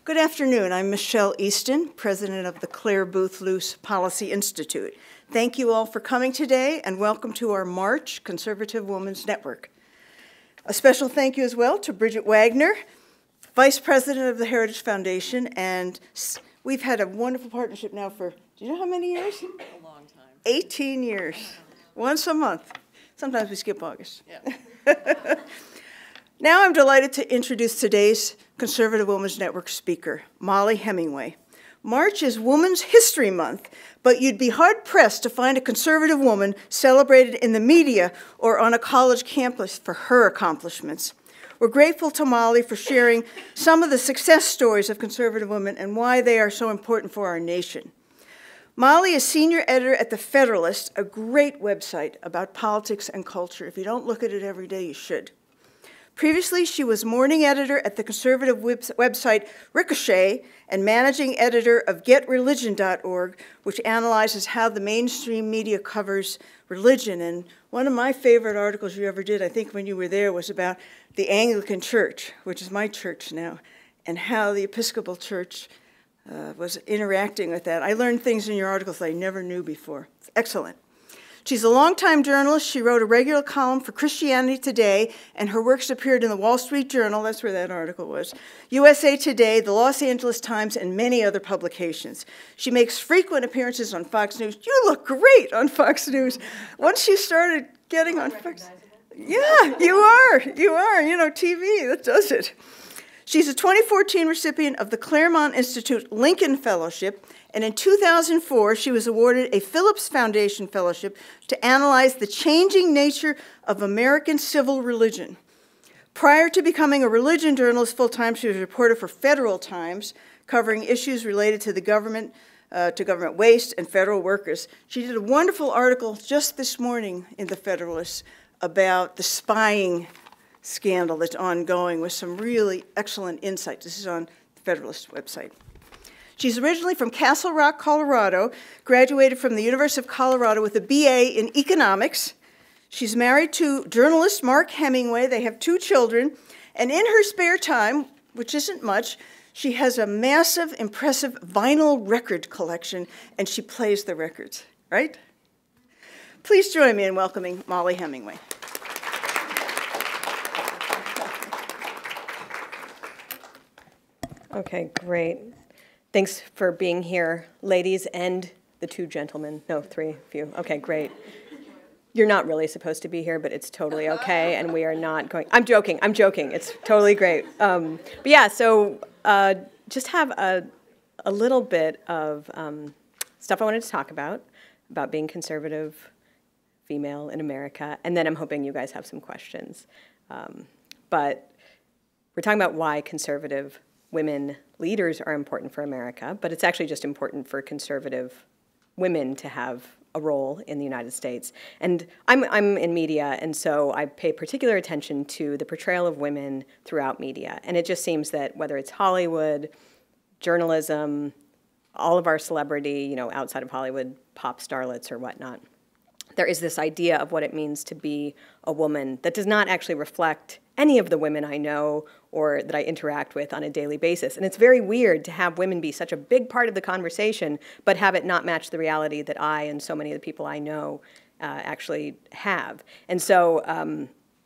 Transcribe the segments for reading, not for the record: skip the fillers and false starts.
Good afternoon. I'm Michelle Easton, president of the Claire Booth Luce Policy Institute. Thank you all for coming today, and welcome to our March Conservative Women's Network. A special thank you as well to Bridget Wagner, vice president of the Heritage Foundation, and we've had a wonderful partnership now for, do you know how many years? A long time. 18 years, once a month. Sometimes we skip August. Yeah. Now I'm delighted to introduce today's Conservative Women's Network speaker, Mollie Hemingway. March is Women's History Month, but you'd be hard-pressed to find a conservative woman celebrated in the media or on a college campus for her accomplishments. We're grateful to Mollie for sharing some of the success stories of conservative women and why they are so important for our nation. Mollie is senior editor at The Federalist, a great website about politics and culture. If you don't look at it every day, you should. Previously, she was morning editor at the conservative website Ricochet and managing editor of GetReligion.org, which analyzes how the mainstream media covers religion. And one of my favorite articles you ever did, I think when you were there, was about the Anglican Church, which is my church now, and how the Episcopal Church was interacting with that. I learned things in your articles I never knew before. It's excellent. She's a longtime journalist. She wrote a regular column for Christianity Today, and her works appeared in the Wall Street Journal, that's where that article was, USA Today, the Los Angeles Times, and many other publications. She makes frequent appearances on Fox News. You look great on Fox News. Once you started getting on Fox, yeah, you are, you know, TV, that does it. She's a 2014 recipient of the Claremont Institute Lincoln Fellowship, and in 2004, she was awarded a Phillips Foundation Fellowship to analyze the changing nature of American civil religion. Prior to becoming a religion journalist full-time, she was a reporter for Federal Times, covering issues related to the government, government waste and federal workers. She did a wonderful article just this morning in The Federalist about the spying scandal that's ongoing with some really excellent insights. This is on the Federalist website. She's originally from Castle Rock, Colorado, graduated from the University of Colorado with a BA in economics. She's married to journalist Mark Hemingway. They have 2 children. And in her spare time, which isn't much, she has a massive, impressive vinyl record collection, and she plays the records, right? Please join me in welcoming Mollie Hemingway. Okay, great. Thanks for being here, ladies and the 2 gentlemen. No, 3 of you. Okay, great. You're not really supposed to be here, but it's totally okay, and we are not going... I'm joking. It's totally great. But yeah, so just have a little bit of stuff I wanted to talk about being conservative female in America, and then I'm hoping you guys have some questions. But we're talking about why conservative women leaders are important for America, but it's actually just important for conservative women to have a role in the United States. And I'm in media, and so I pay particular attention to the portrayal of women throughout media. And it just seems that whether it's Hollywood, journalism, all of our celebrity, you know, outside of Hollywood, pop starlets or whatnot, there is this idea of what it means to be a woman that does not actually reflect any of the women I know or that I interact with on a daily basis. And it's very weird to have women be such a big part of the conversation, but have it not match the reality that I and so many of the people I know actually have. And so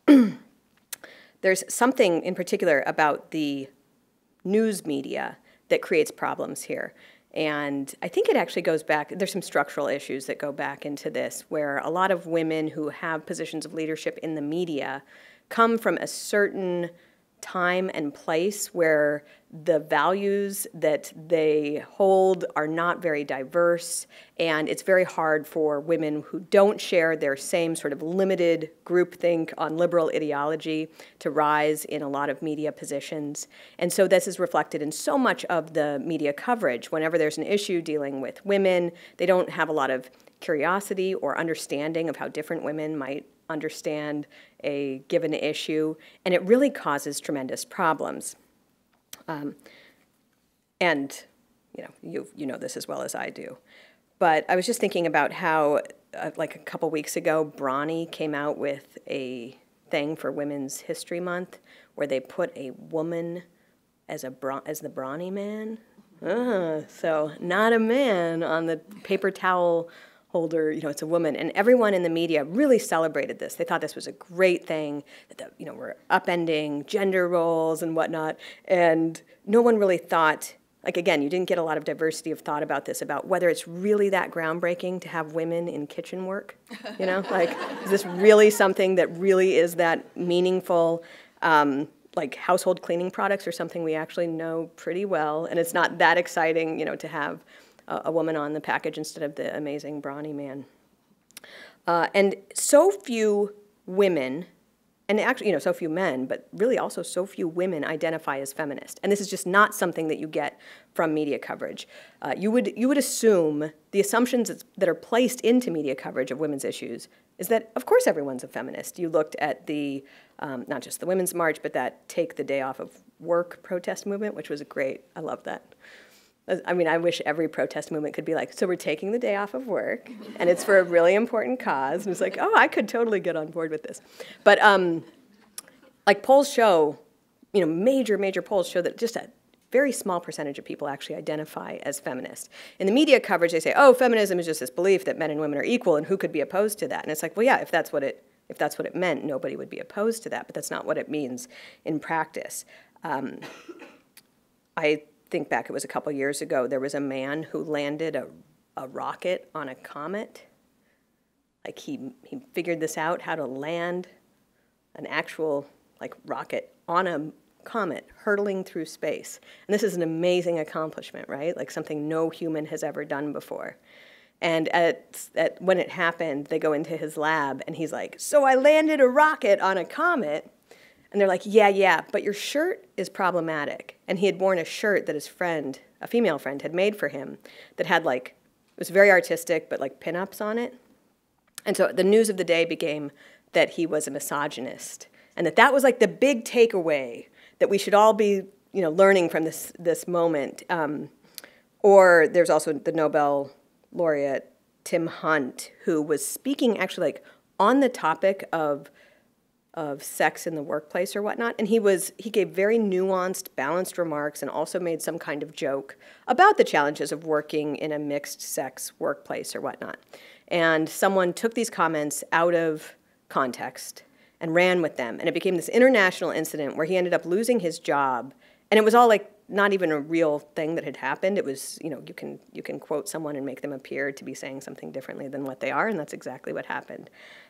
there's something in particular about the news media that creates problems here. And I think it actually goes back, there's some structural issues that go back into this, where a lot of women who have positions of leadership in the media come from a certain time and place where the values that they hold are not very diverse, and it's very hard for women who don't share their same sort of limited groupthink on liberal ideology to rise in a lot of media positions. And so this is reflected in so much of the media coverage. Whenever there's an issue dealing with women, they don't have a lot of curiosity or understanding of how different women might understand a given issue, and it really causes tremendous problems. And you know this as well as I do. But I was just thinking about how, like a couple weeks ago, Brawny came out with a thing for Women's History Month where they put a woman as the brawny man. So not a man on the paper towel holder, it's a woman. And everyone in the media really celebrated this. They thought this was a great thing, that we're upending gender roles and whatnot. And no one really thought, like, again, you didn't get a lot of diversity of thought about this, about whether it's really that groundbreaking to have women in kitchen work. Like, is this really something that really is that meaningful? Like household cleaning products are something we actually know pretty well, and it's not that exciting, to have a woman on the package instead of the amazing brawny man. And so few women, and actually, so few men, but really also so few women identify as feminist. And this is just not something that you get from media coverage. You would assume the assumptions that are placed into media coverage of women's issues is that, of course, everyone's a feminist. You looked at the, not just the Women's March, but that Take the Day Off of Work protest movement, which was great. I love that. I mean, I wish every protest movement could be like, so we're taking the day off of work, and it's for a really important cause. And it's like, oh, I could totally get on board with this. But like polls show, major polls show that just a very small percentage of people actually identify as feminist. In the media coverage, they say, oh, feminism is just this belief that men and women are equal, and who could be opposed to that? And it's like, well, yeah, if that's what it meant, nobody would be opposed to that, but that's not what it means in practice. I think back, it was a couple years ago, there was a man who landed a rocket on a comet. Like he figured this out, how to land an actual rocket on a comet hurtling through space. And this is an amazing accomplishment, right? Like something no human has ever done before. And when it happened, they go into his lab, and he's like, so I landed a rocket on a comet. And they're like, yeah, but your shirt is problematic. And he had worn a shirt that his friend, a female friend, had made for him that had it was very artistic, but pinups on it. And so the news of the day became that he was a misogynist. And that was the big takeaway that we should all be, learning from this moment. Or there's also the Nobel laureate, Tim Hunt, who was speaking actually on the topic of sex in the workplace or whatnot, and he gave very nuanced, balanced remarks and also made some kind of joke about the challenges of working in a mixed-sex workplace or whatnot. And someone took these comments out of context and ran with them, and it became this international incident where he ended up losing his job, and it was all not even a real thing that had happened. It was, you can quote someone and make them appear to be saying something differently than what they are, and that's exactly what happened.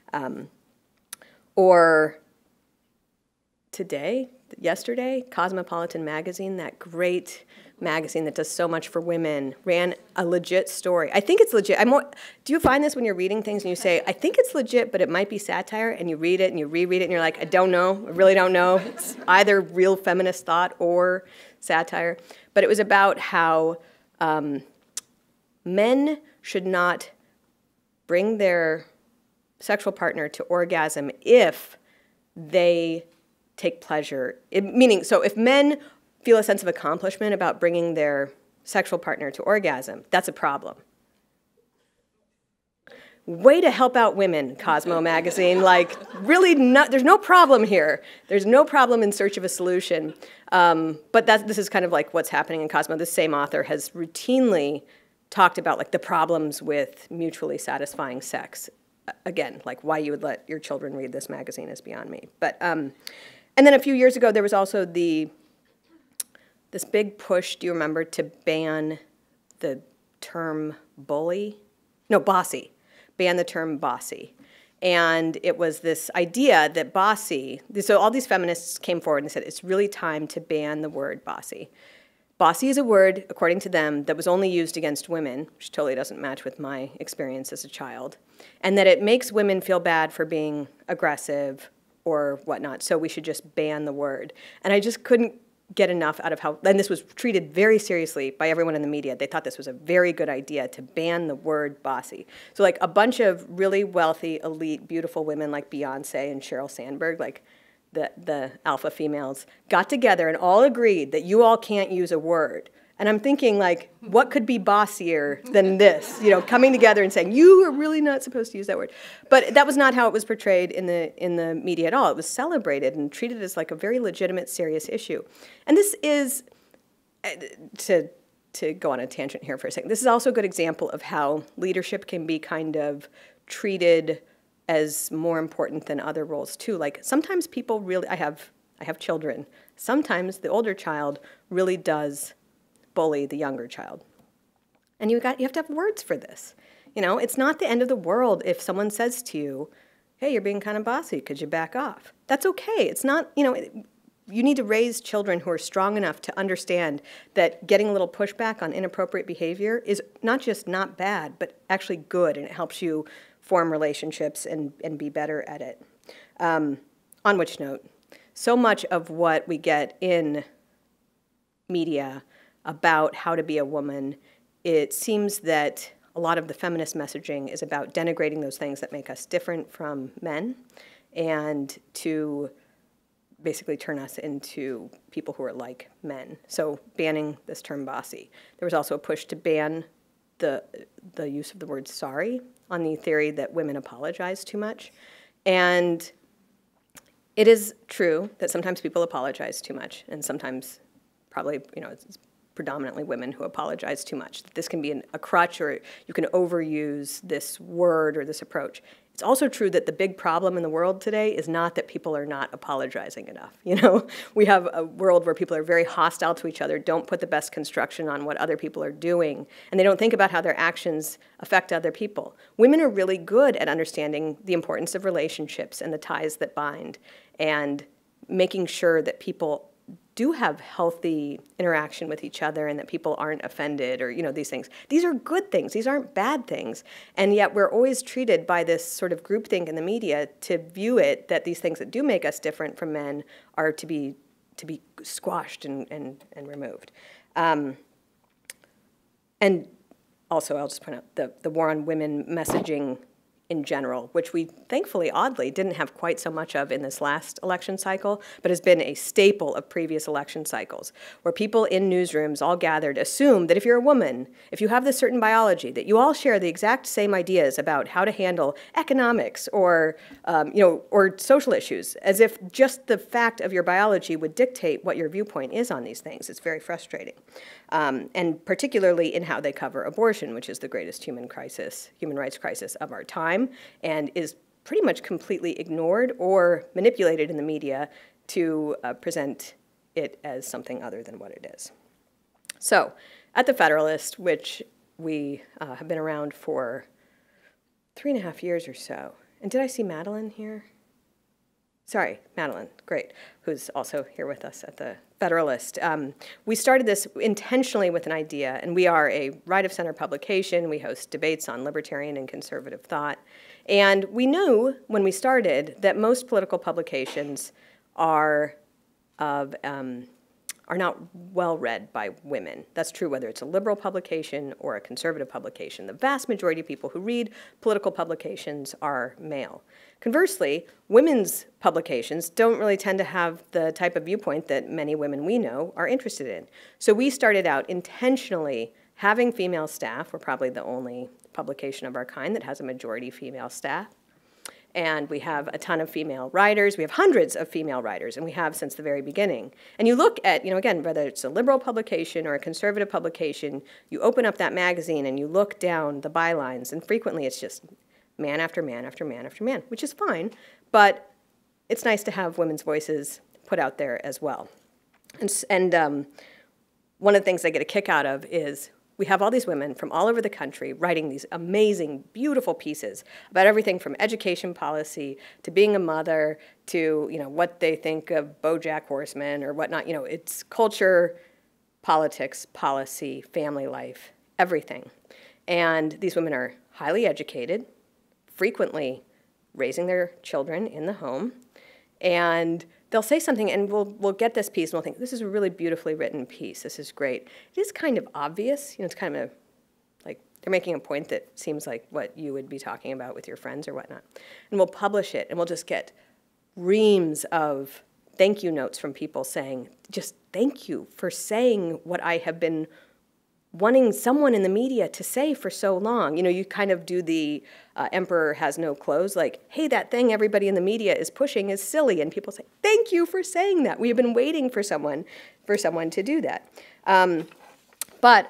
Or yesterday, Cosmopolitan magazine, that great magazine that does so much for women, ran a legit story. I think it's legit. Do you find this when you're reading things and you say, I think it's legit, but it might be satire, and you read it and you reread it and you're like, I don't know, I really don't know. It's either real feminist thought or satire. But it was about how men should not bring their sexual partner to orgasm if they take pleasure. Meaning, so if men feel a sense of accomplishment about bringing their sexual partner to orgasm, that's a problem. Way to help out women, Cosmo magazine. Really, there's no problem here. There's no problem in search of a solution. But this is kind of what's happening in Cosmo. This same author has routinely talked about the problems with mutually satisfying sex. Again, why you would let your children read this magazine is beyond me. But and then a few years ago, there was also this big push, do you remember, to ban the term bully? No, bossy. Ban the term bossy. And it was this idea that bossy, so all these feminists came forward and said, it's really time to ban the word bossy. Bossy is a word, according to them, that was only used against women, which totally doesn't match with my experience as a child, and that it makes women feel bad for being aggressive or whatnot, so we should just ban the word. And I just couldn't get enough out of how, and this was treated very seriously by everyone in the media. They thought this was a very good idea to ban the word bossy. So a bunch of really wealthy, elite, beautiful women like Beyonce and Sheryl Sandberg, the alpha females, got together and all agreed that you all can't use a word. And I'm thinking, like, what could be bossier than this? You know, coming together and saying, you are really not supposed to use that word. But that was not how it was portrayed in the media at all. It was celebrated and treated as like a very legitimate, serious issue. And this is, to go on a tangent here for a second, this is also a good example of how leadership can be kind of treated as more important than other roles too. Like sometimes people really, I have children, sometimes the older child really does bully the younger child. And you have to have words for this. You know, it's not the end of the world if someone says to you, hey, you're being kind of bossy, could you back off? That's okay. It's not, you know, you need to raise children who are strong enough to understand that getting a little pushback on inappropriate behavior is not just not bad, but actually good, and it helps you form relationships and be better at it. On which note, so much of what we get in media about how to be a woman, it seems that a lot of the feminist messaging is about denigrating those things that make us different from men and to basically turn us into people who are like men. So banning this term bossy. There was also a push to ban the use of the word sorry on the theory that women apologize too much. And it is true that sometimes people apologize too much, and sometimes probably, you know, it's predominantly women who apologize too much. This can be a crutch, or you can overuse this word or this approach. It's also true that the big problem in the world today is not that people are not apologizing enough. You know, we have a world where people are very hostile to each other, don't put the best construction on what other people are doing, and they don't think about how their actions affect other people. Women are really good at understanding the importance of relationships and the ties that bind, and making sure that people do have healthy interaction with each other and that people aren't offended, or, you know, these things. These are good things. These aren't bad things. And yet we're always treated by this sort of groupthink in the media to view it that these things that do make us different from men are to be squashed and removed. And also, I'll just point out the war on women messaging in general, which we thankfully, oddly, didn't have quite so much of in this last election cycle, but has been a staple of previous election cycles, where people in newsrooms all gathered assume that if you're a woman, if you have this certain biology, that you all share the exact same ideas about how to handle economics or, you know, or social issues, as if just the fact of your biology would dictate what your viewpoint is on these things. It's very frustrating. And particularly in how they cover abortion, which is the greatest human rights crisis of our time, and is pretty much completely ignored or manipulated in the media to present it as something other than what it is. So, at the Federalist, which we have been around for 3.5 years or so, and did I see Madeline here? Sorry, Madeline, great, who's also here with us at the Federalist. We started this intentionally with an idea, and we are a right-of-center publication. We host debates on libertarian and conservative thought. And we knew when we started that most political publications are not well read by women. That's true whether it's a liberal publication or a conservative publication. The vast majority of people who read political publications are male. Conversely, women's publications don't really tend to have the type of viewpoint that many women we know are interested in. So we started out intentionally having female staff. We're probably the only publication of our kind that has a majority female staff. And we have a ton of female writers. We have hundreds of female writers, and we have since the very beginning. And you look at, you know, again, whether it's a liberal publication or a conservative publication, you open up that magazine and you look down the bylines, and frequently it's just man after man after man after man, which is fine, but it's nice to have women's voices put out there as well. And one of the things I get a kick out of is we have all these women from all over the country writing these amazing, beautiful pieces about everything from education policy to being a mother to, you know, what they think of BoJack Horseman or whatnot. You know, it's culture, politics, policy, family life, everything. And these women are highly educated, frequently raising their children in the home, and they'll say something, and we'll get this piece, and we'll think, this is a really beautifully written piece. This is great. It is kind of obvious. You know, it's kind of like they're making a point that seems like what you would be talking about with your friends or whatnot. And we'll publish it, and we'll just get reams of thank you notes from people saying, just thank you for saying what I have been wanting someone in the media to say for so long. You know, you kind of do the emperor has no clothes, like, hey, that thing everybody in the media is pushing is silly. And people say, thank you for saying that. We have been waiting for someone to do that. But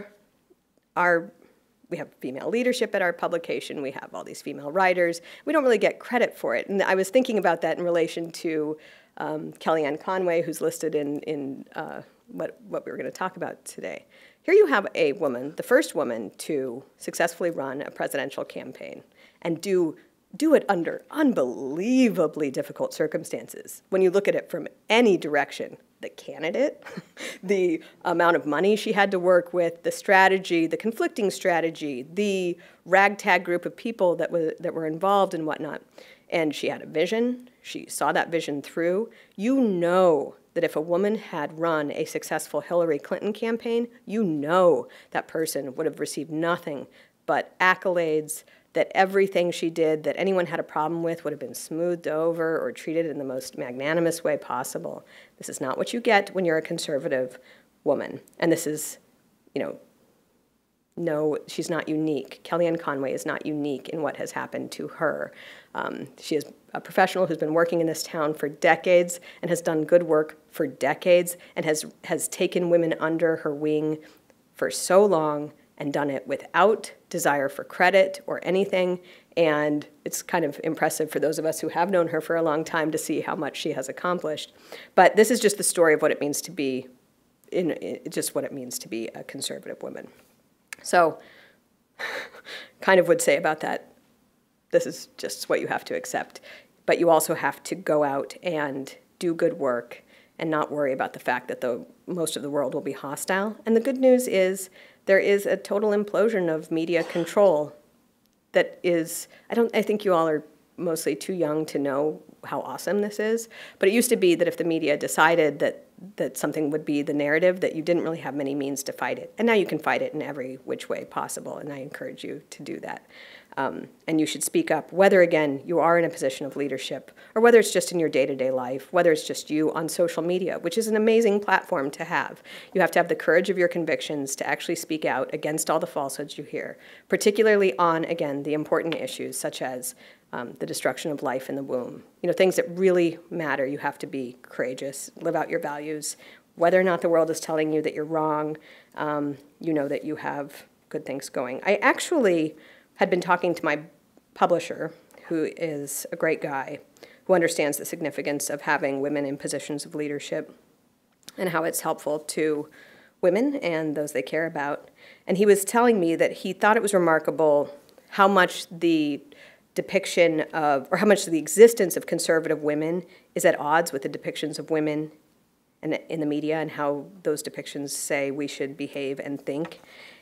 we have female leadership at our publication. We have all these female writers. We don't really get credit for it. And I was thinking about that in relation to Kellyanne Conway, who's listed in what we were going to talk about today. Here you have a woman, the first woman to successfully run a presidential campaign and do it under unbelievably difficult circumstances. When you look at it from any direction, the candidate, the amount of money she had to work with, the strategy, the conflicting strategy, the ragtag group of people that were involved and whatnot. And she had a vision. She saw that vision through. You know that if a woman had run a successful Hillary Clinton campaign, you know that person would have received nothing but accolades, that everything she did that anyone had a problem with would have been smoothed over or treated in the most magnanimous way possible. This is not what you get when you're a conservative woman. And this is, you know, no, she's not unique. Kellyanne Conway is not unique in what has happened to her. She is a professional who's been working in this town for decades and has done good work for decades and has taken women under her wing for so long and done it without desire for credit or anything. And it's kind of impressive for those of us who have known her for a long time to see how much she has accomplished. But this is just the story of what it means to be, just what it means to be a conservative woman. So, kind of would say about that, this is just what you have to accept. But you also have to go out and do good work and not worry about the fact that most of the world will be hostile. And the good news is there is a total implosion of media control that is, I think you all are mostly too young to know how awesome this is, but it used to be that if the media decided that something would be the narrative, that you didn't really have many means to fight it. And now you can fight it in every which way possible, and I encourage you to do that. And you should speak up, whether, again, you are in a position of leadership, or whether it's just in your day-to-day life, whether it's just you on social media, which is an amazing platform to have. You have to have the courage of your convictions to actually speak out against all the falsehoods you hear, particularly on, again, the important issues, such as the destruction of life in the womb. You know, things that really matter. You have to be courageous, live out your values. Whether or not the world is telling you that you're wrong, you know that you have good things going. I actually had been talking to my publisher, who is a great guy, who understands the significance of having women in positions of leadership and how it's helpful to women and those they care about. And he was telling me that he thought it was remarkable how much the depiction of, or how much the existence of conservative women is at odds with the depictions of women in the media and how those depictions say we should behave and think.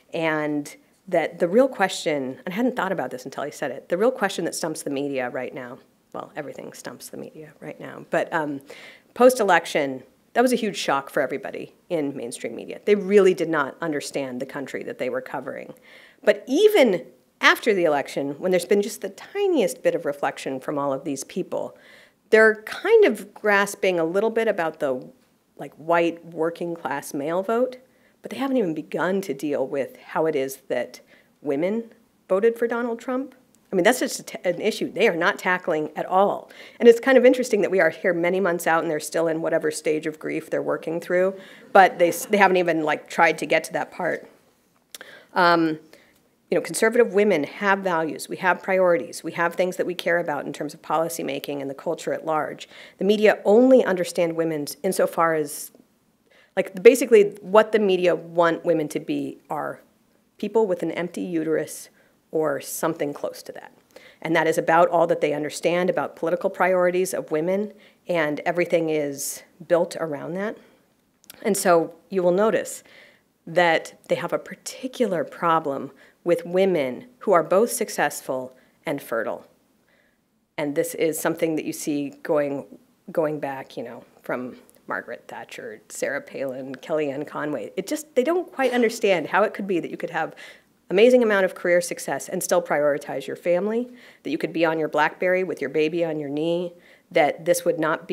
And that the real question, and I hadn't thought about this until he said it, the real question that stumps the media right now, well, everything stumps the media right now, but post-election, that was a huge shock for everybody in mainstream media. They really did not understand the country that they were covering. But even after the election, when there's been just the tiniest bit of reflection from all of these people, they're kind of grasping a little bit about the white working class male vote, but they haven't even begun to deal with how it is that women voted for Donald Trump. I mean, that's just an issue they are not tackling at all. And it's kind of interesting that we are here many months out and they're still in whatever stage of grief they're working through, but they haven't even tried to get to that part. You know, conservative women have values, we have priorities, we have things that we care about in terms of policy making and the culture at large. The media only understand women insofar as, basically what the media want women to be are people with an empty uterus or something close to that. And that is about all that they understand about political priorities of women, and everything is built around that. And so you will notice that they have a particular problem with women who are both successful and fertile. And this is something that you see going back, you know, from Margaret Thatcher, Sarah Palin, Kellyanne Conway. They don't quite understand how it could be that you could have amazing amount of career success and still prioritize your family, that you could be on your BlackBerry with your baby on your knee, that this would not be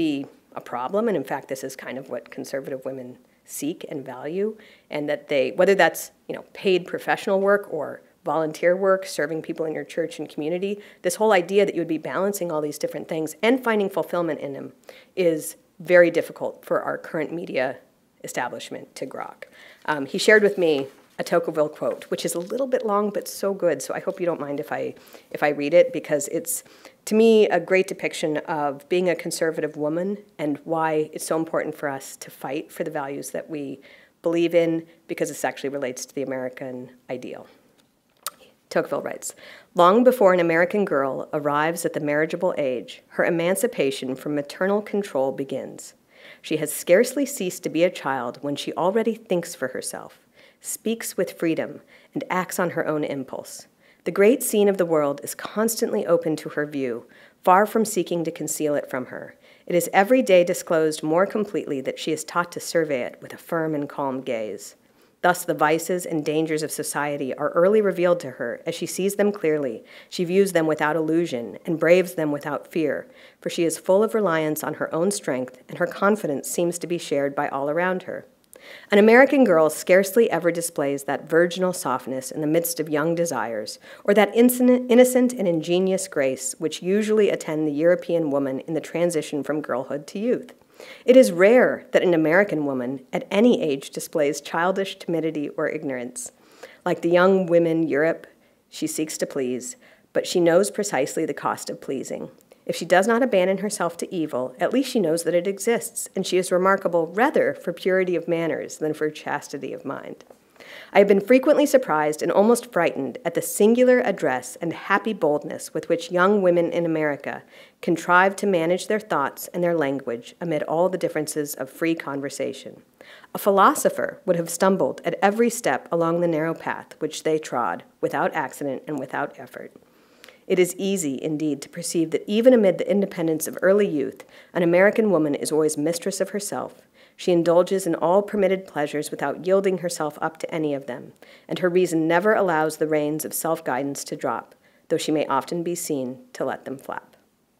a problem, and in fact, this is kind of what conservative women seek and value, and that they, whether that's, paid professional work or volunteer work, serving people in your church and community, this whole idea that you would be balancing all these different things and finding fulfillment in them is very difficult for our current media establishment to grok. He shared with me a Tocqueville quote, which is a little bit long but so good, so I hope you don't mind if I read it, because it's, to me, a great depiction of being a conservative woman and why it's so important for us to fight for the values that we believe in, because this actually relates to the American ideal. Tocqueville writes, "Long before an American girl arrives at the marriageable age, her emancipation from maternal control begins. She has scarcely ceased to be a child when she already thinks for herself, speaks with freedom, and acts on her own impulse. The great scene of the world is constantly open to her view, far from seeking to conceal it from her. It is every day disclosed more completely that she is taught to survey it with a firm and calm gaze. Thus the vices and dangers of society are early revealed to her as she sees them clearly. She views them without illusion and braves them without fear, for she is full of reliance on her own strength, and her confidence seems to be shared by all around her. An American girl scarcely ever displays that virginal softness in the midst of young desires, or that innocent and ingenious grace which usually attend the European woman in the transition from girlhood to youth. It is rare that an American woman at any age displays childish timidity or ignorance. Like the young women Europe, she seeks to please, but she knows precisely the cost of pleasing. If she does not abandon herself to evil, at least she knows that it exists, and she is remarkable rather for purity of manners than for chastity of mind. I have been frequently surprised and almost frightened at the singular address and happy boldness with which young women in America contrive to manage their thoughts and their language amid all the differences of free conversation. A philosopher would have stumbled at every step along the narrow path which they trod, without accident and without effort. It is easy, indeed, to perceive that even amid the independence of early youth, an American woman is always mistress of herself. She indulges in all permitted pleasures without yielding herself up to any of them, and her reason never allows the reins of self-guidance to drop, though she may often be seen to let them flap."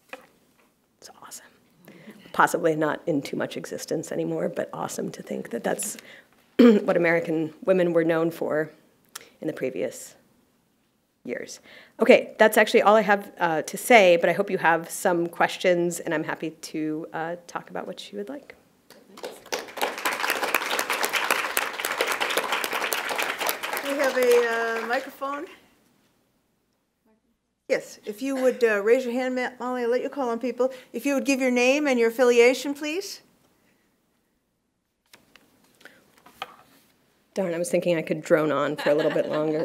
It's awesome. Possibly not in too much existence anymore, but awesome to think that that's what American women were known for in the previous years. Okay, that's actually all I have to say, but I hope you have some questions, and I'm happy to talk about what you would like. We have a microphone. Yes, if you would raise your hand, Molly, I'll let you call on people. If you would give your name and your affiliation, please. Darn, I was thinking I could drone on for a little bit longer.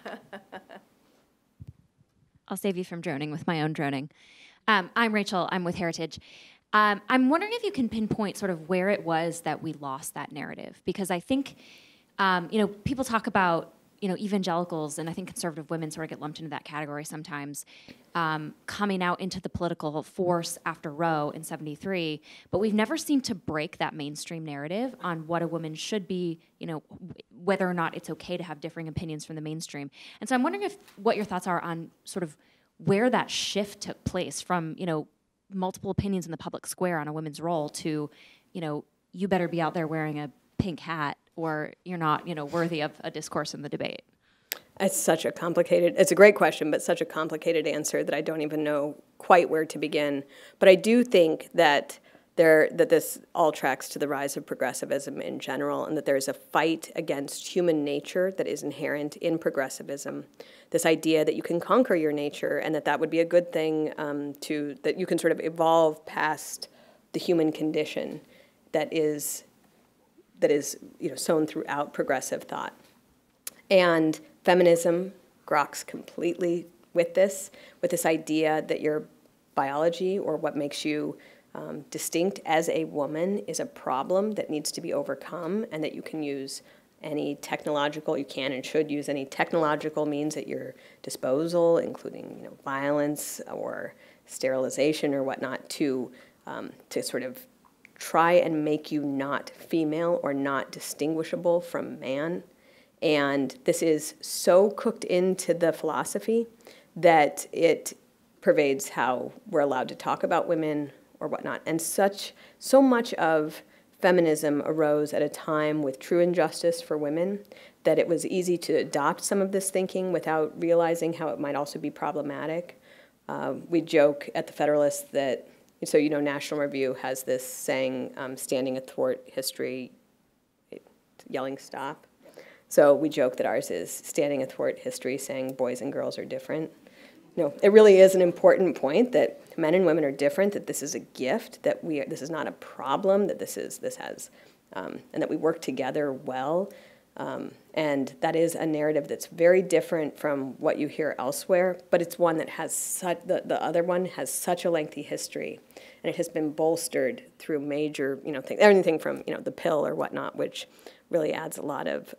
I'll save you from droning with my own droning. I'm Rachel. I'm with Heritage. I'm wondering if you can pinpoint sort of where it was that we lost that narrative, because I think, people talk about, evangelicals, and I think conservative women sort of get lumped into that category sometimes, coming out into the political force after Roe in '73, but we've never seemed to break that mainstream narrative on what a woman should be, whether or not it's okay to have differing opinions from the mainstream. And so I'm wondering what your thoughts are on sort of where that shift took place from, multiple opinions in the public square on a woman's role to, you better be out there wearing a pink hat or you're not, worthy of a discourse in the debate. It's a great question, but such a complicated answer that I don't even know quite where to begin. But I do think that this all tracks to the rise of progressivism in general, and that there's a fight against human nature that is inherent in progressivism. This idea that you can conquer your nature, and that would be a good thing, that you can sort of evolve past the human condition that is sown throughout progressive thought. And feminism groks completely with this idea that your biology or what makes you distinct as a woman is a problem that needs to be overcome, and that you can use any technological, you can and should use any technological means at your disposal, including violence or sterilization or whatnot, to sort of try and make you not female or not distinguishable from man. And this is so cooked into the philosophy that it pervades how we're allowed to talk about women or whatnot. And so much of feminism arose at a time with true injustice for women that it was easy to adopt some of this thinking without realizing how it might also be problematic. We joke at the Federalist that, so you know, National Review has this saying, standing athwart history, yelling stop. So we joke that ours is standing athwart history, saying boys and girls are different. No, it really is an important point that men and women are different, that this is a gift, that this is not a problem, that and that we work together well. And that is a narrative that's very different from what you hear elsewhere, but it's one that has the other one has such a lengthy history, and it has been bolstered through major, things, everything from, the pill or whatnot, which really adds a lot of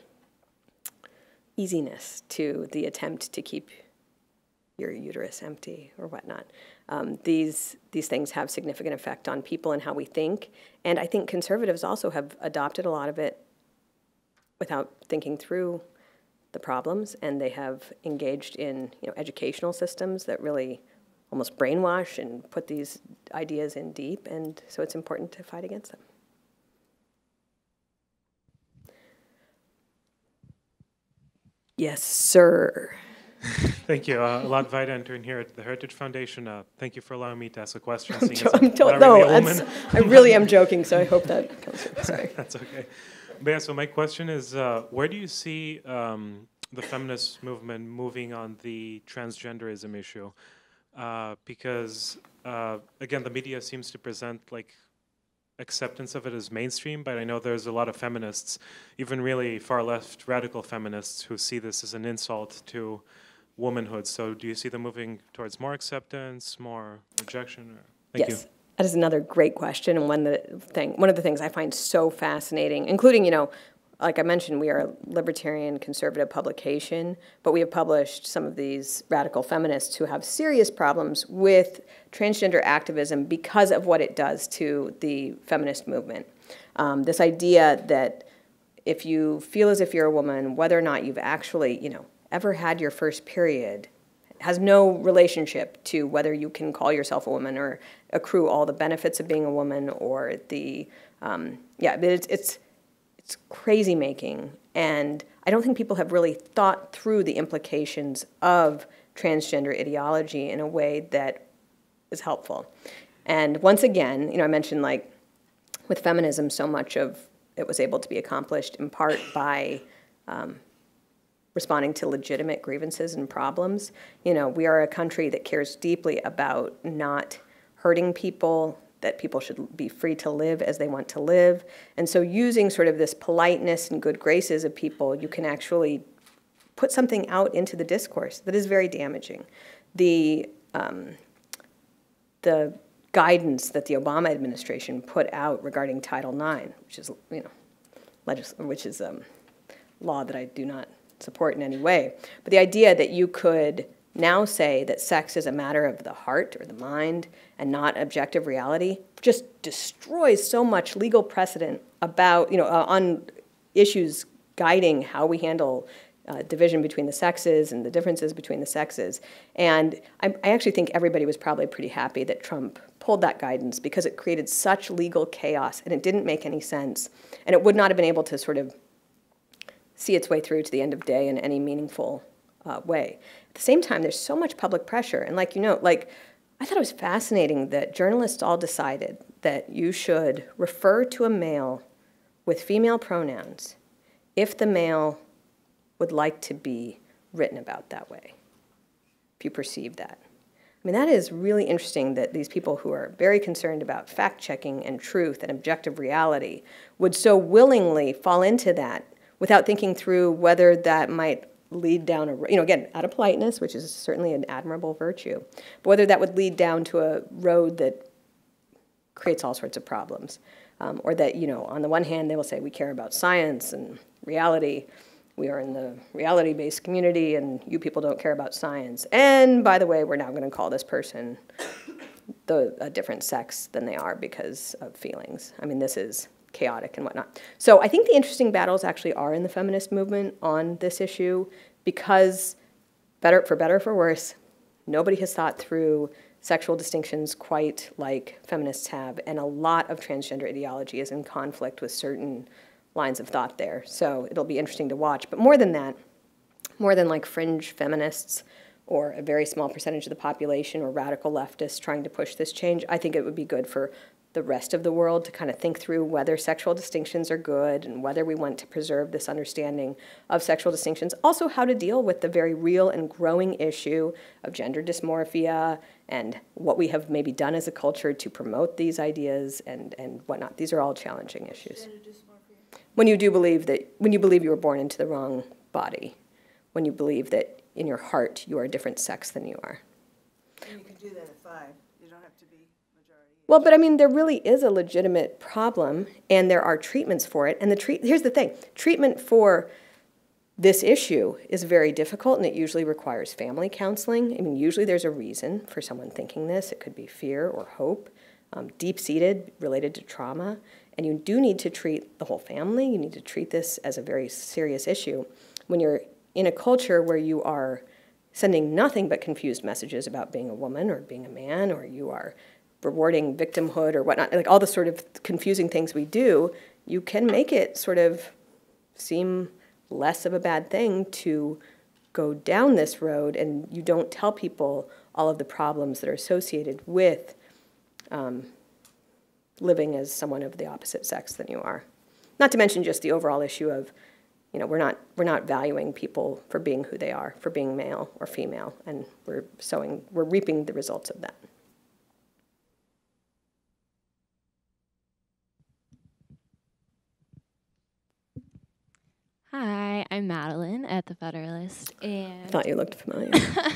easiness to the attempt to keep your uterus empty or whatnot. These things have significant effect on people and how we think, and I think conservatives also have adopted a lot of it without thinking through the problems, and they have engaged in educational systems that really almost brainwash and put these ideas in deep, and so it's important to fight against them. Yes, sir. Thank you. Alad Vaida, intern here at the Heritage Foundation. Thank you for allowing me to ask a question. I really am joking, so I hope that comes through. Sorry. That's okay. But yeah, so my question is, where do you see the feminist movement moving on the transgenderism issue? Because, again, the media seems to present like acceptance of it as mainstream, but I know there's a lot of feminists, even really far left radical feminists, who see this as an insult to womanhood. So do you see them moving towards more acceptance, more rejection? Thank you. That is another great question, and one of the things I find so fascinating, including, like I mentioned, we are a libertarian conservative publication, but we have published some of these radical feminists who have serious problems with transgender activism because of what it does to the feminist movement. This idea that if you feel as if you're a woman, whether or not you've actually, ever had your first period, has no relationship to whether you can call yourself a woman or accrue all the benefits of being a woman, or it's crazy making. And I don't think people have really thought through the implications of transgender ideology in a way that is helpful. And once again, I mentioned like with feminism, so much of it was able to be accomplished in part by responding to legitimate grievances and problems. We are a country that cares deeply about not hurting people, that people should be free to live as they want to live. And so using sort of this politeness and good graces of people, you can actually put something out into the discourse that is very damaging. The guidance that the Obama administration put out regarding Title IX, which is law that I do not support in any way, but the idea that you could now say that sex is a matter of the heart or the mind and not objective reality just destroys so much legal precedent about, on issues guiding how we handle division between the sexes and the differences between the sexes. And I actually think everybody was probably pretty happy that Trump pulled that guidance, because it created such legal chaos and it didn't make any sense. And it would not have been able to sort of see its way through to the end of day in any meaningful way. At the same time, there's so much public pressure. And I thought it was fascinating that journalists all decided that you should refer to a male with female pronouns if the male would like to be written about that way, if you perceive that. I mean, that is really interesting that these people who are very concerned about fact-checking and truth and objective reality would so willingly fall into that without thinking through whether that might lead down again, out of politeness, which is certainly an admirable virtue, but whether that would lead down to a road that creates all sorts of problems. Or that, on the one hand, they will say, we care about science and reality. We are in the reality-based community, and you people don't care about science. And by the way, we're now going to call this person a different sex than they are because of feelings. I mean, this is chaotic and whatnot. So I think the interesting battles actually are in the feminist movement on this issue, because for better or for worse, nobody has thought through sexual distinctions quite like feminists have, and a lot of transgender ideology is in conflict with certain lines of thought there. So it'll be interesting to watch. But more than that, more than like fringe feminists or a very small percentage of the population or radical leftists trying to push this change, I think it would be good for the rest of the world to kind of think through whether sexual distinctions are good and whether we want to preserve this understanding of sexual distinctions. Also, how to deal with the very real and growing issue of gender dysmorphia and what we have maybe done as a culture to promote these ideas and whatnot. These are all challenging issues. When you believe you were born into the wrong body, when you believe that in your heart you are a different sex than you are. And you can do that at 5. You don't have to be majority. Well, but I mean, there really is a legitimate problem, and there are treatments for it. And here's the thing. Treatment for this issue is very difficult, and it usually requires family counseling. I mean, usually there's a reason for someone thinking this. It could be fear or hope, deep-seated, related to trauma. And you do need to treat the whole family. You need to treat this as a very serious issue. When you're in a culture where you are sending nothing but confused messages about being a woman or being a man, or you are rewarding victimhood or whatnot, like all the sort of confusing things we do, you can make it sort of seem less of a bad thing to go down this road, and you don't tell people all of the problems that are associated with living as someone of the opposite sex than you are. Not to mention just the overall issue of, you know, we're not valuing people for being who they are, for being male or female, and we're reaping the results of that. Hi, I'm Madeline at The Federalist, and I thought you looked familiar.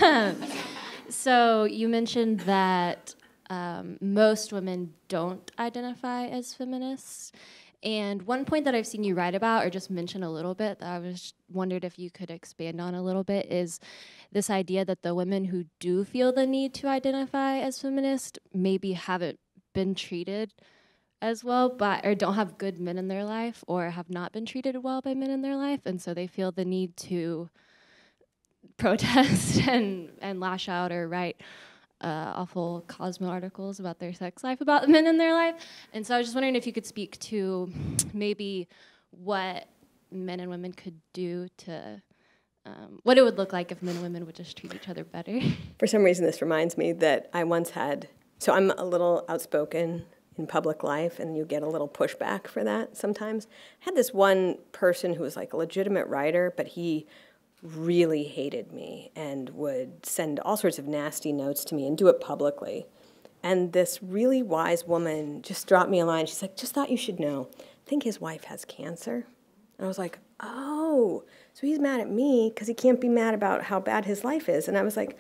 So you mentioned that most women don't identify as feminists. And one point that I've seen you write about or just mention a little bit that I wondered if you could expand on a little bit is this idea that the women who do feel the need to identify as feminist maybe haven't been treated as well or don't have good men in their life or have not been treated well by men in their life, and so they feel the need to protest and lash out or write awful Cosmo articles about their sex life about men in their life. And so I was just wondering if you could speak to maybe what men and women could do to, what it would look like if men and women would just treat each other better. For some reason, this reminds me that I once had, so I'm a little outspoken in public life, and you get a little pushback for that sometimes. I had this one person who was like a legitimate writer, but he really hated me and would send all sorts of nasty notes to me and do it publicly. And this really wise woman just dropped me a line. She's like, just thought you should know, I think his wife has cancer. And I was like, oh, so he's mad at me because he can't be mad about how bad his life is. And I was like,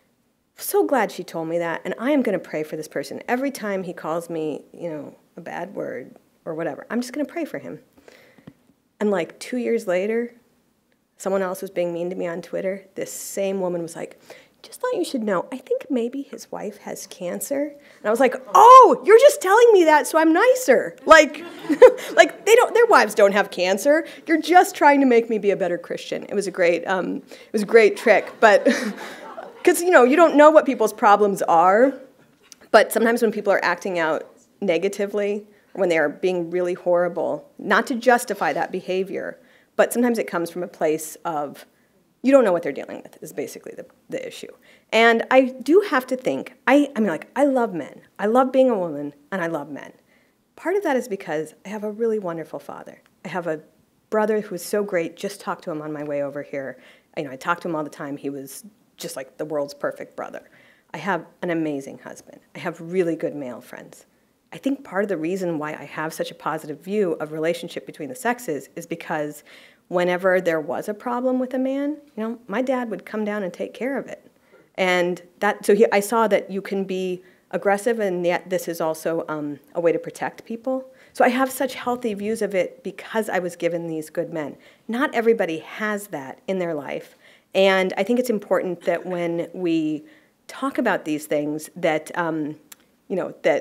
so glad she told me that, and I am going to pray for this person. Every time he calls me, you know, a bad word or whatever, I'm just going to pray for him. And like 2 years later, someone else was being mean to me on Twitter. This same woman was like, just thought you should know, I think maybe his wife has cancer. And I was like, oh, you're just telling me that so I'm nicer. Like, like their wives don't have cancer. You're just trying to make me be a better Christian. It was a great trick, but because, you know, you don't know what people's problems are, but sometimes when people are acting out negatively, when they are being really horrible, not to justify that behavior, but sometimes it comes from a place of, you don't know what they're dealing with, is basically the issue. And I do have to think, I mean, like, I love men. I love being a woman, and I love men. Part of that is because I have a really wonderful father. I have a brother who is so great. Just talked to him on my way over here. You know, I talk to him all the time. He was just like the world's perfect brother. I have an amazing husband. I have really good male friends. I think part of the reason why I have such a positive view of relationship between the sexes is because whenever there was a problem with a man, you know, my dad would come down and take care of it. And I saw that you can be aggressive, and yet this is also a way to protect people. So I have such healthy views of it because I was given these good men. Not everybody has that in their life. And I think it's important that when we talk about these things that, you know, that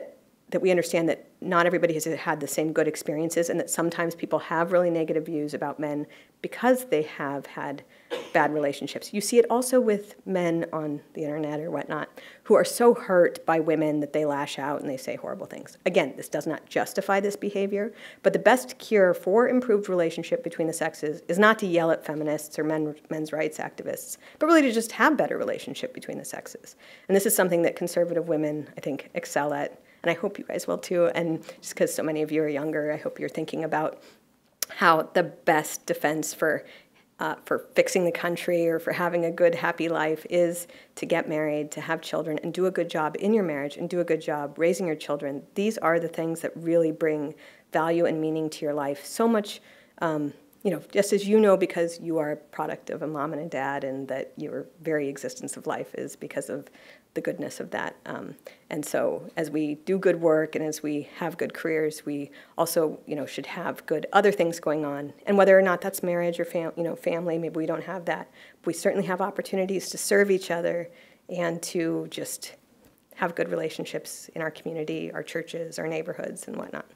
that we understand that not everybody has had the same good experiences, and that sometimes people have really negative views about men because they have had bad relationships. You see it also with men on the internet or whatnot who are so hurt by women that they lash out and they say horrible things. Again, this does not justify this behavior, but the best cure for improved relationship between the sexes is not to yell at feminists or men's rights activists, but really to just have better relationship between the sexes. And this is something that conservative women, I think, excel at, and I hope you guys will too. And just because so many of you are younger, I hope you're thinking about how the best defense for fixing the country or for having a good, happy life is to get married, to have children, and do a good job in your marriage, and do a good job raising your children. These are the things that really bring value and meaning to your life. So much, just as you know, because you are a product of a mom and a dad, and that your very existence of life is because of the goodness of that. And so as we do good work and as we have good careers, we also, should have good other things going on. And whether or not that's marriage or family, maybe we don't have that. But we certainly have opportunities to serve each other and to just have good relationships in our community, our churches, our neighborhoods, and whatnot.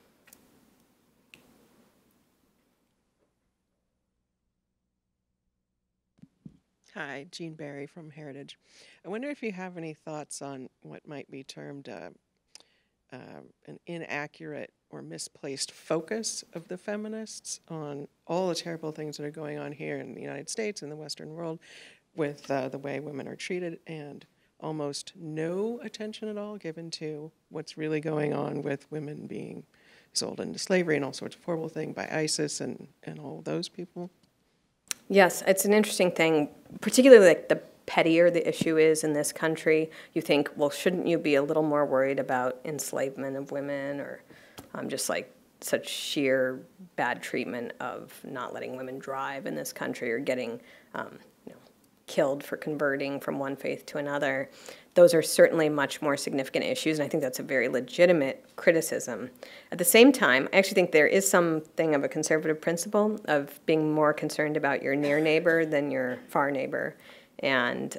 Hi, Jean Barry from Heritage. I wonder if you have any thoughts on what might be termed an inaccurate or misplaced focus of the feminists on all the terrible things that are going on here in the United States and the Western world with the way women are treated, and almost no attention at all given to what's really going on with women being sold into slavery and all sorts of horrible things by ISIS and all those people. Yes, it's an interesting thing, particularly like the pettier the issue is in this country. You think, well, shouldn't you be a little more worried about enslavement of women or just like such sheer bad treatment of not letting women drive in this country or getting killed for converting from one faith to another. Those are certainly much more significant issues, and I think that's a very legitimate criticism. At the same time, I actually think there is something of a conservative principle of being more concerned about your near neighbor than your far neighbor. And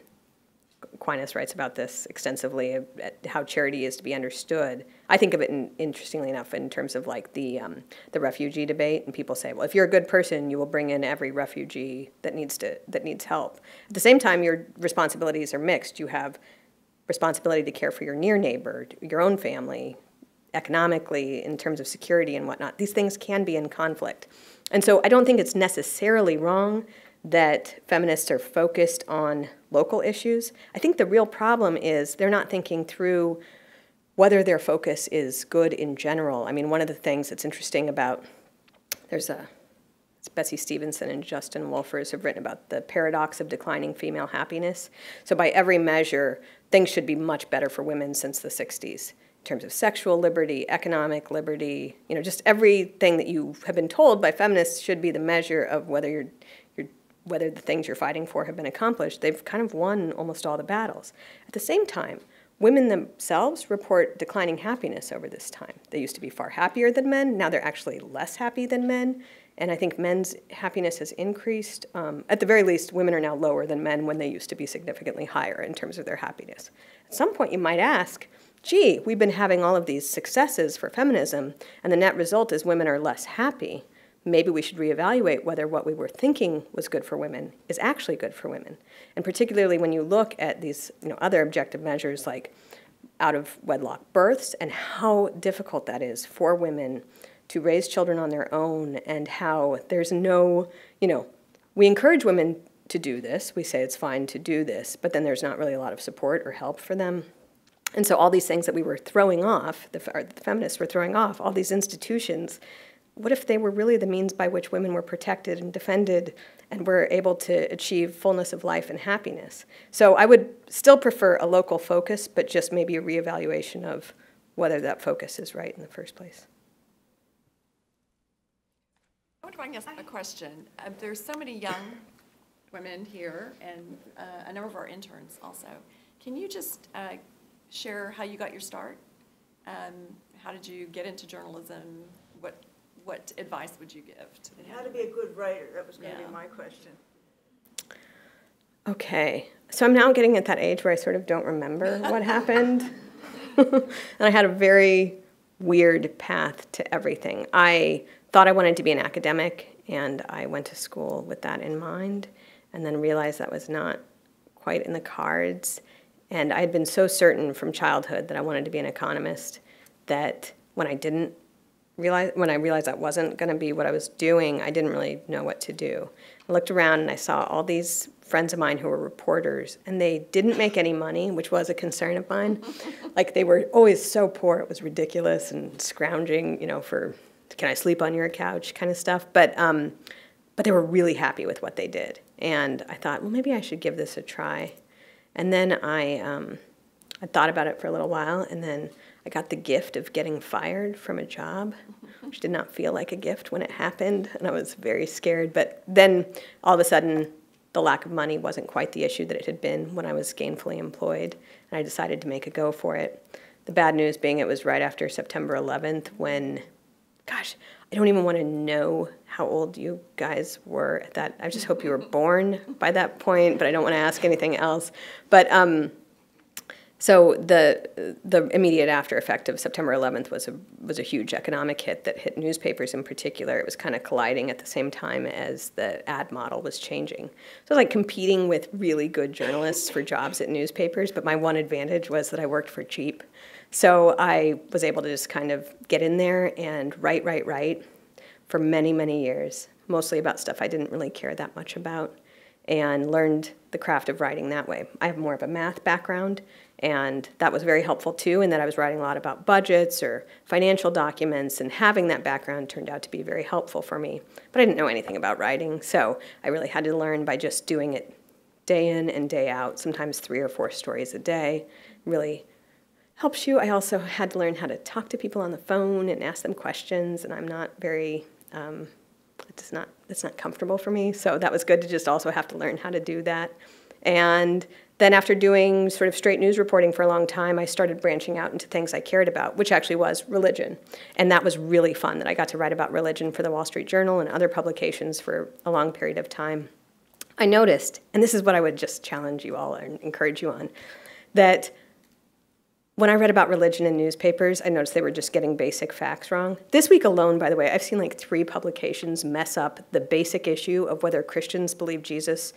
Aquinas writes about this extensively, how charity is to be understood. I think of it, interestingly enough, in terms of like the refugee debate. And people say, well, if you're a good person, you will bring in every refugee that needs help. At the same time, your responsibilities are mixed. You have responsibility to care for your near neighbor, your own family, economically, in terms of security and whatnot. These things can be in conflict. And so I don't think it's necessarily wrong that feminists are focused on local issues. I think the real problem is they're not thinking through whether their focus is good in general. I mean, one of the things that's interesting about, it's Bessie Stevenson and Justin Wolfers have written about the paradox of declining female happiness. So by every measure, things should be much better for women since the 60s. In terms of sexual liberty, economic liberty, just everything that you have been told by feminists should be the measure of whether whether the things you're fighting for have been accomplished. They've kind of won almost all the battles. At the same time, women themselves report declining happiness over this time. They used to be far happier than men. Now they're actually less happy than men. And I think men's happiness has increased. At the very least, women are now lower than men when they used to be significantly higher in terms of their happiness. At some point, you might ask, gee, we've been having all of these successes for feminism, and the net result is women are less happy. Maybe we should reevaluate whether what we were thinking was good for women is actually good for women. And particularly when you look at these other objective measures like out-of-wedlock births and how difficult that is for women to raise children on their own, and how there's no, we encourage women to do this. We say it's fine to do this, but then there's not really a lot of support or help for them. And so all these things that we were throwing off, the feminists were throwing off, all these institutions, what if they were really the means by which women were protected and defended and were able to achieve fullness of life and happiness? So I would still prefer a local focus, but just maybe a reevaluation of whether that focus is right in the first place. I wonder if I can ask a question. There's so many young women here and a number of our interns also. Can you just share how you got your start? How did you get into journalism? What advice would you give to And how to be a good writer, that was going to be my question. Okay, so I'm now getting at that age where I sort of don't remember what happened. and I had a very weird path to everything. I thought I wanted to be an academic, and I went to school with that in mind, and then realized that was not quite in the cards. And I had been so certain from childhood that I wanted to be an economist that when I realized that wasn't going to be what I was doing, I didn't really know what to do. I looked around and I saw all these friends of mine who were reporters, and they didn't make any money, which was a concern of mine. Like, they were always so poor, it was ridiculous, and scrounging, for, can I sleep on your couch kind of stuff. But they were really happy with what they did. And I thought, well, maybe I should give this a try. And then I thought about it for a little while, and then I got the gift of getting fired from a job, which did not feel like a gift when it happened, and I was very scared. But then all of a sudden, the lack of money wasn't quite the issue that it had been when I was gainfully employed, and I decided to make a go for it. The bad news being it was right after September 11th when, gosh, I don't even want to know how old you guys were at that. I just hope you were born by that point, but I don't want to ask anything else. But so the immediate after effect of September 11th was a huge economic hit that hit newspapers in particular. It was kind of colliding at the same time as the ad model was changing. So like competing with really good journalists for jobs at newspapers, but my one advantage was that I worked for cheap. So I was able to just kind of get in there and write for many, many years, mostly about stuff I didn't really care that much about, and learned the craft of writing that way. I have more of a math background, and that was very helpful too, in that I was writing a lot about budgets or financial documents, and having that background turned out to be very helpful for me. But I didn't know anything about writing, so I really had to learn by just doing it day in and day out, sometimes 3 or 4 stories a day. Really helps you. I also had to learn how to talk to people on the phone and ask them questions, and I'm not very, it's not comfortable for me, so that was good to just also have to learn how to do that. And then after doing sort of straight news reporting for a long time, I started branching out into things I cared about, which actually was religion. And that was really fun, that I got to write about religion for the Wall Street Journal and other publications for a long period of time. I noticed, and this is what I would just challenge you all and encourage you on, that when I read about religion in newspapers, I noticed they were just getting basic facts wrong. This week alone, by the way, I've seen like 3 publications mess up the basic issue of whether Christians believe Jesus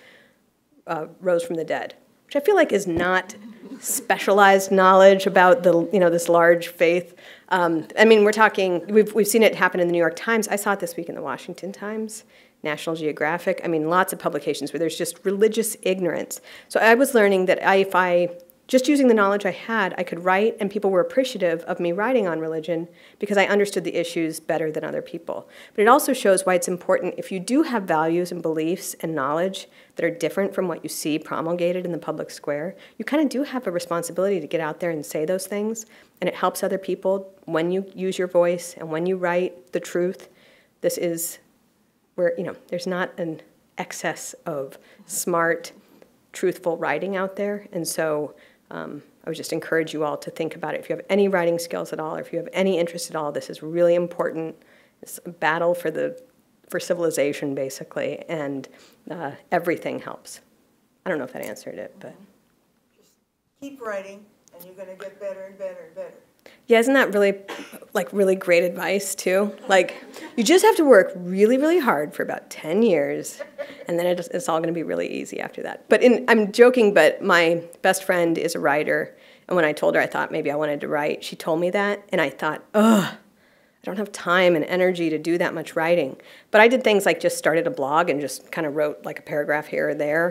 rose from the dead, which I feel like is not specialized knowledge about this large faith. I mean, we're talking, we've seen it happen in the New York Times. I saw it this week in the Washington Times, National Geographic. I mean, lots of publications where there's just religious ignorance. So I was learning that if I just using the knowledge I had, I could write, and people were appreciative of me writing on religion because I understood the issues better than other people. But it also shows why it's important, if you do have values and beliefs and knowledge that are different from what you see promulgated in the public square, you kind of do have a responsibility to get out there and say those things, and it helps other people when you use your voice and when you write the truth. This is where, there's not an excess of smart, truthful writing out there, and so I would just encourage you all to think about it. If you have any writing skills at all, or if you have any interest at all, this is really important. It's a battle for civilization, basically, and everything helps. I don't know if that answered it, but just keep writing, and you're going to get better and better and better. Yeah, isn't that really great advice too? Like, you just have to work really, really hard for about 10 years, and then it's all going to be really easy after that. But I'm joking, but my best friend is a writer, and when I told her I thought maybe I wanted to write, she told me that, and I thought, I don't have time and energy to do that much writing. But I did things like just started a blog and just kind of wrote like a paragraph here or there.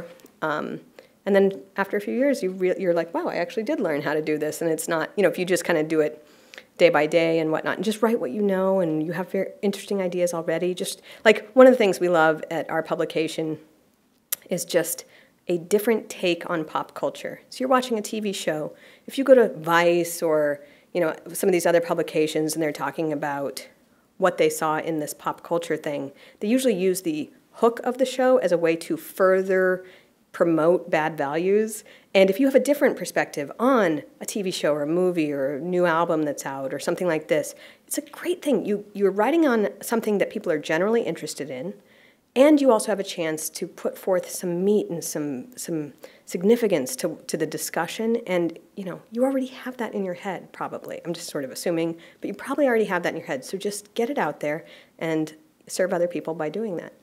And then after a few years, you're like, wow, I actually did learn how to do this. And it's not, if you just kind of do it day by day and whatnot, and just write what you know, and you have very interesting ideas already. Just like one of the things we love at our publication is just a different take on pop culture. So you're watching a TV show. If you go to Vice or some of these other publications and they're talking about what they saw in this pop culture thing, they usually use the hook of the show as a way to further promote bad values. And if you have a different perspective on a TV show or a movie or a new album that's out or something like this, it's a great thing. You're writing on something that people are generally interested in, And you also have a chance to put forth some meat and some significance to the discussion. And, you already have that in your head, probably. I'm just sort of assuming, but you probably already have that in your head. So just get it out there and serve other people by doing that.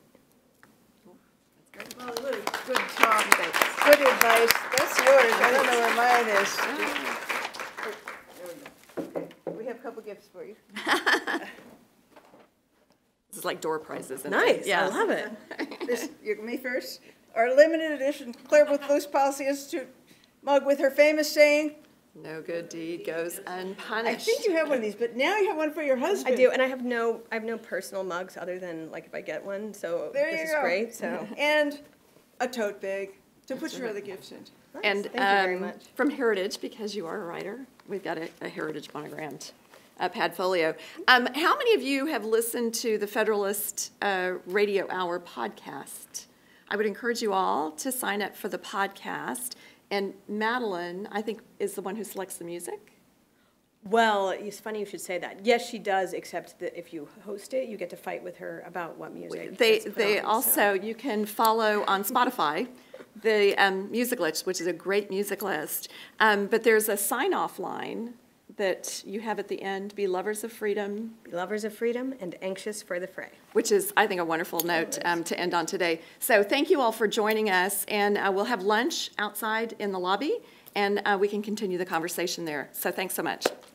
Well, good talk. Good advice. That's yours. I don't know where mine is. Okay. We have a couple gifts for you. This is like door prizes. Nice. I love it. Me first. Our limited edition Claire Booth Lewis Policy Institute mug with her famous saying, "No good deed goes unpunished." I think you have one of these, but now you have one for your husband. I do, and I have no personal mugs other than if I get one. So this is great. So and a tote bag to put your other gifts in. nice. And Thank you very much. from Heritage, because you are a writer, we've got a Heritage monogrammed Padfolio. How many of you have listened to the Federalist Radio Hour podcast? I would encourage you all to sign up for the podcast. And Madeline, I think, is the one who selects the music. Well, it's funny you should say that. Yes, she does, except that if you host it, you get to fight with her about what music. They also, you can follow on Spotify the music list, which is a great music list. But there's a sign-off line that you have at the end, be lovers of freedom. Be lovers of freedom and anxious for the fray. Which is, I think, a wonderful note to end on today. So thank you all for joining us, and we'll have lunch outside in the lobby, and we can continue the conversation there. So thanks so much.